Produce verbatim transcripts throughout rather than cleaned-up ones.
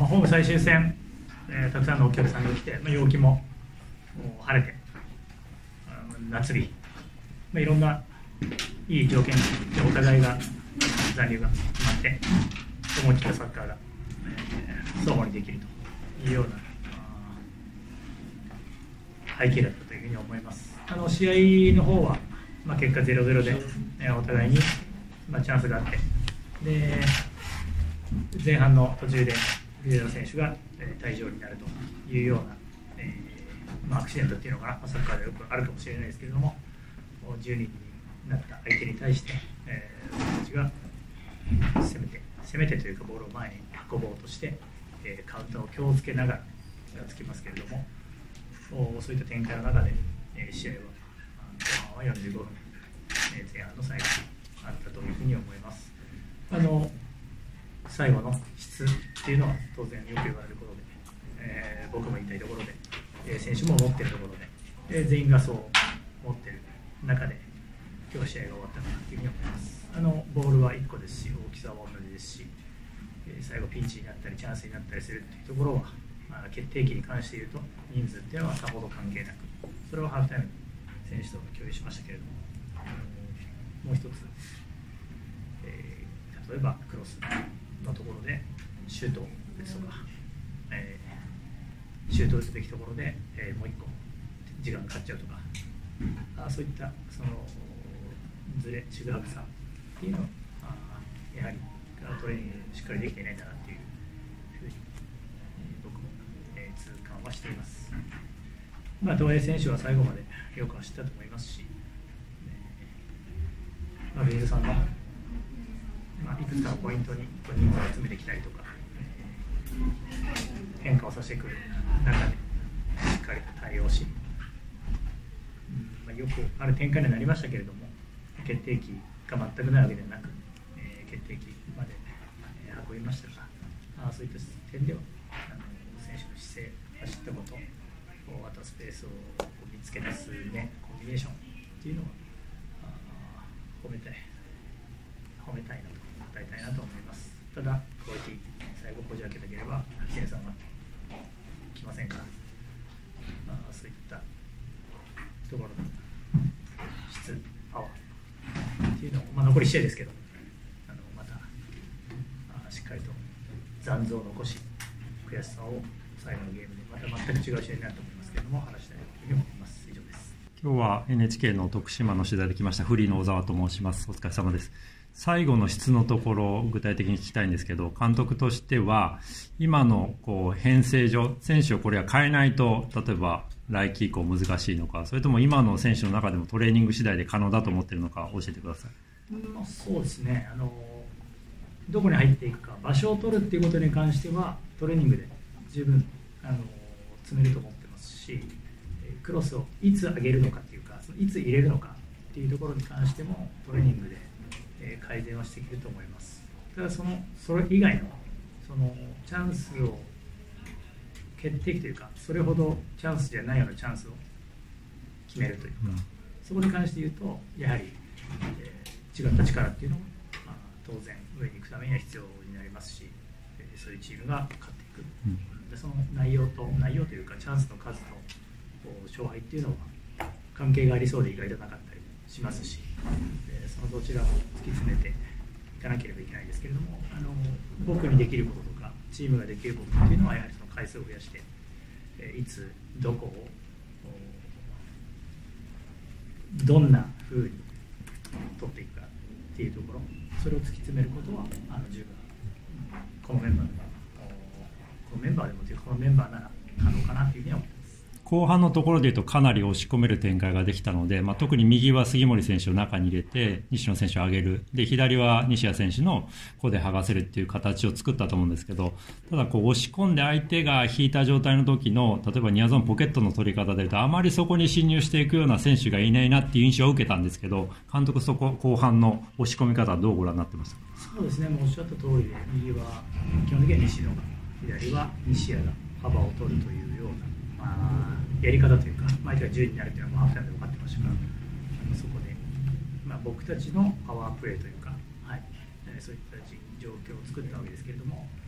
ホーム最終戦、えー、たくさんのお客さんが来て、まあ、陽気も晴れて、夏日、まあ、いろんないい条件でお互いが残留が決まって思い切ったサッカーが、えー、相互にできるというような背景だったというふうに思います。あの試合の方は、まあ、結果ゼロゼロで、えー、お互いに、まあ、チャンスがあってで前半の途中で藤田選手が、えー、退場になるというような、えーまあ、アクシデントっていうのかな、サッカーでよくあるかもしれないですけれども、じゅうにんになった相手に対して、えー、私たちが攻めて攻めてというかボールを前に運ぼうとして、えー、カウンターを気をつけながらつきますけれども、そういった展開の中で、えー、試合は後半はよんじゅうごふん、えー、前半の最後にあったというふうに思います。あの最後の質っていうのは当然よく言われることで、えー、僕も言いたいところで、えー、選手も思っているところで、えー、全員がそう思っている中で今日試合が終わったかなというふうに思います。あのボールはいっこですし、大きさは同じですし、えー、最後ピンチになったりチャンスになったりするというところは、まあ、決定機に関して言うと人数っていうのはさほど関係なく、それをハーフタイムに選手と共有しましたけれども、もう一つ、えー、例えばクロスのところでシュートを打つとか、えー、シュートを打つべきところで、えー、もう一個時間がかかっちゃうとか、あそういったそのずれ、ちぐはぐさっていうのはやはりトレーニングしっかりできていないんだなっていうふうに、えー、僕も、えー、痛感はしています。まあ、東映選手は最後までよく走ったと思いますし、えーまあ、ビーズさんの、まあ、いくつかのポイントに人数を集めてきたりとか、えー、変化をさせてくる中でしっかりと対応し、うんまあ、よくある展開になりましたけれども、決定機が全くないわけではなく、えー、決定機まで、えー、運びましたが、あそういった点ではあの選手の姿勢、走ったこと、あとスペースを見つけ出す、ね、コンビネーションっていうのは褒めたい褒めたいなと与えたいなと思います。ただクオリティ最後こじ開けたければケンさんは来ませんから、あそういったところの質パワーっていうのを、まあ、残り試合ですけど、あのまたあしっかりと残像を残し悔しさを最後のゲームでまた全く違う試合になると思いますけれども、話したいというふうに思います。以上です。 今日は エヌエイチケー の徳島の取材で来ましたフリーの小沢と申します。お疲れ様です。最後の質のところ具体的に聞きたいんですけど、監督としては今のこう編成上選手をこれは変えないと例えば来季以降難しいのか、それとも今の選手の中でもトレーニング次第で可能だと思っているのか教えてください。 まあ、そうですね、あのどこに入っていくか場所を取るっていうことに関してはトレーニングで十分あの積めると思ってますし、クロスをいつ上げるのかっていうかいつ入れるのかっていうところに関してもトレーニングで改善はしていけると思います。ただそのそれ以外のそのチャンスを決定機というかそれほどチャンスじゃないようなチャンスを決めるというか、うん、そこに関して言うとやはり、えー、違った力っていうのは、まあ、当然上に行くためには必要になりますし、えー、そういうチームが勝っていく、うん、でその内容と内容というかチャンスの数と勝敗っていうのは関係がありそうで意外となかったりしますし、でそのどちらを突き詰めていかなければいけないですけれども、あの僕にできることとかチームができることっていうのはやはりその回数を増やして、えいつどこをどんな風に取っていくかっていうところ、それを突き詰めることはあの十分このメンバーでこのメンバーでもというかこのメンバーなら可能かなというふうに思っています。 後半のところでいうとかなり押し込める展開ができたので、まあ、特に右は杉森選手を中に入れて西野選手を上げる、で左は西谷選手のここで剥がせるっていう形を作ったと思うんですけど、ただこう押し込んで相手が引いた状態の時の例えばニアゾーンポケットの取り方でいうとあまりそこに侵入していくような選手がいないなっていう印象を受けたんですけど、監督そこ後半の押し込み方はどうご覧になってましたか？ そうですね、もうおっしゃった通りで右は基本的には西野が、左は西谷が幅を取るというような、まあやり方というか、相手がじゅうになるというのはハーフタイムで分かってましたから、あのそこで、まあ、僕たちのパワープレーというか、はい、そういった状況を作ったわけですけれども、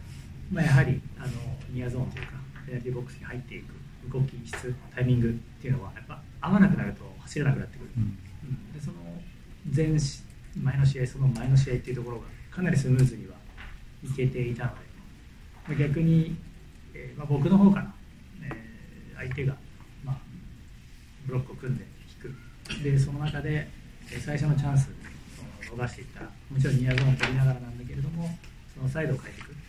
まあ、やはりあのニアゾーンというかペナルティーボックスに入っていく動き質タイミングっていうのはやっぱ合わなくなると走らなくなってくる、うんうん、でその前前の試合その前の試合っていうところがかなりスムーズにはいけていたので、まあ、逆に、えーまあ、僕の方から、えー、相手が、まあ、ブロックを組んで引くでその中で、えー、最初のチャンスを逃していったらもちろんニアゾーンを取りながらなんだけれどもそのサイドを変えていく、うん、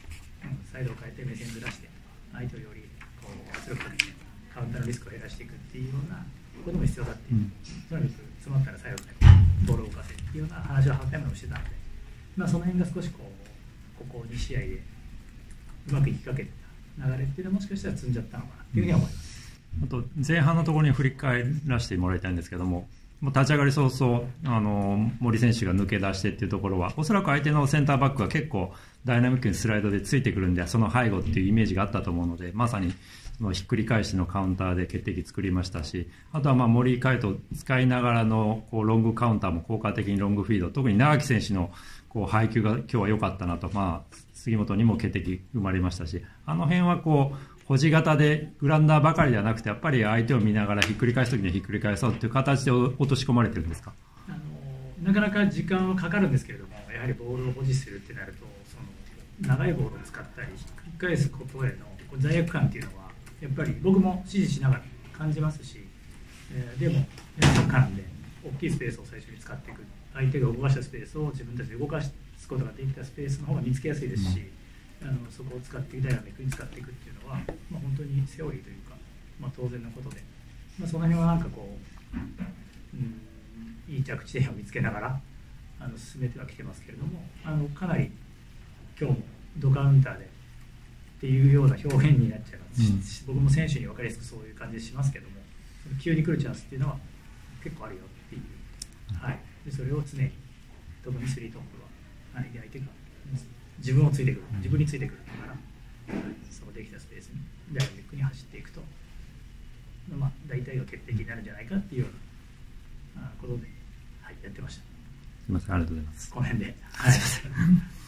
サイドを変えて目線ずらして相手をよりこう圧力かけてカウンターのリスクを減らしていくっていうようなことも必要だっていう、うん、とにかく詰まったらサイドでボールを動かせっていうような話をハーフタイムでもしてたので、まあ、その辺が少しこうここに試合でうまくいきかけてた流れっていうのはもしかしたら積んじゃったのかなっていうふうには思います。 あと前半のところに振り返らせてもらいたいんですけども、立ち上がり早々あの森選手が抜け出してっていうところはおそらく相手のセンターバックが結構ダイナミックにスライドでついてくるんでその背後っていうイメージがあったと思うのでまさにそのひっくり返しのカウンターで決定機作りましたしあとはまあ森海斗使いながらのこうロングカウンターも効果的にロングフィード特に長木選手のこう配球が今日は良かったなと、まあ、杉本にも決定機生まれましたしあの辺はこう保持型でグラウンダーばかりではなくてやっぱり相手を見ながらひっくり返すときにはひっくり返そうという形で落とし込まれてるんですか。 あのなかなか時間はかかるんですけれどもやはりボールを保持するってなるとその長いボールを使ったりひっくり返すことへの罪悪感っていうのはやっぱり僕も指示しながら感じますし、えー、でもサッカーなんで大きいスペースを最初に使っていく相手が動かしたスペースを自分たちで動かすことができたスペースの方が見つけやすいですし、うん、あのそこを使ってダイナミックに使っていくっていうのは、まあ、本当にセオリーというか、まあ、当然のことで、まあ、その辺はなんかこう、うん、いい着地点を見つけながらあの進めてはきてますけれどもあのかなり今日もドカウンターでっていうような表現になっちゃいます、うん、僕も選手に分かりやすくそういう感じでしますけども急に来るチャンスっていうのは結構あるよっていう、はい、でそれを常に特にスリートップは相手が自分をついてくる自分についてくるから、はい、そのできたスペースにダイナミックに走っていくと、まあ、大体が決定機になるんじゃないかっていうようなことで、はい、やってました。 すみませんありがとうございます。 この辺で、はい